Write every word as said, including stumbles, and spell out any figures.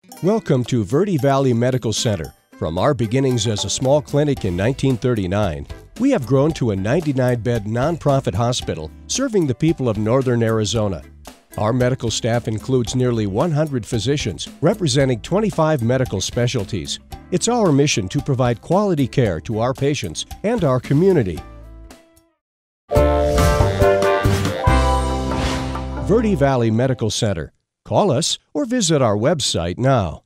Welcome to Verde Valley Medical Center. From our beginnings as a small clinic in nineteen thirty-nine, we have grown to a ninety-nine bed nonprofit hospital serving the people of northern Arizona. Our medical staff includes nearly one hundred physicians representing twenty-five medical specialties. It's our mission to provide quality care to our patients and our community. Verde Valley Medical Center. Call us or visit our website now.